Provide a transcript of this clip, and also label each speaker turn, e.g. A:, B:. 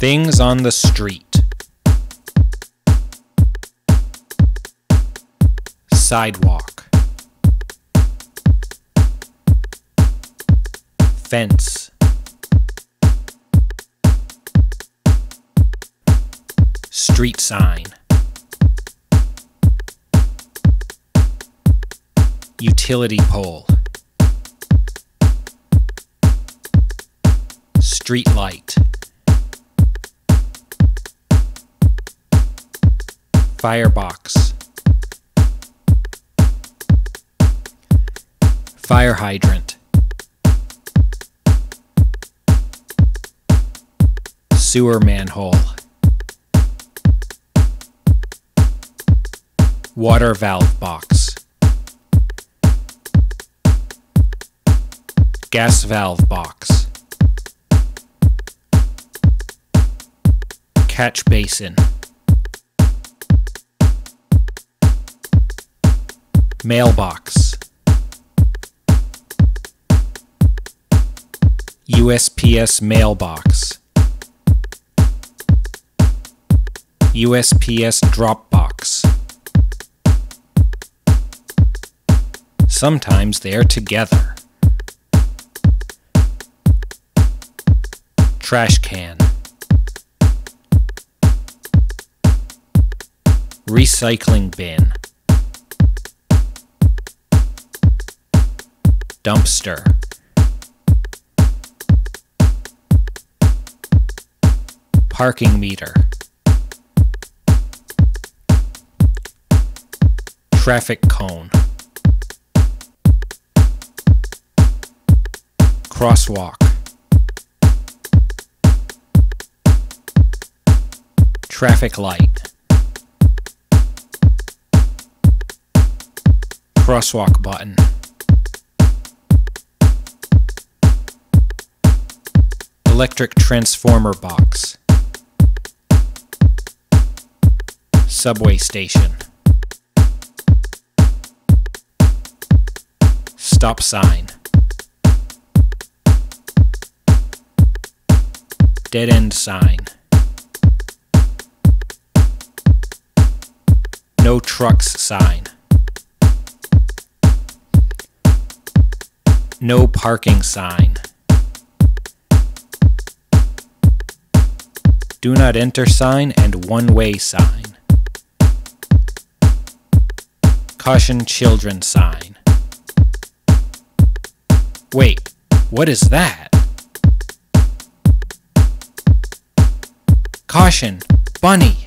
A: Things on the street. Sidewalk. Fence. Street sign. Utility pole. Street light. Firebox. Fire hydrant. Sewer manhole. Water valve box. Gas valve box. Catch basin. Mailbox. USPS mailbox. USPS drop box. Sometimes they are together. Trash can. Recycling bin. Dumpster. Parking meter. Traffic cone. Crosswalk. Traffic light. Crosswalk button. Electric transformer box. Subway station. Stop sign. Dead end sign. No trucks sign. No parking sign. Do not enter sign and one-way sign. Caution children sign. Wait, what is that? Caution, bunny!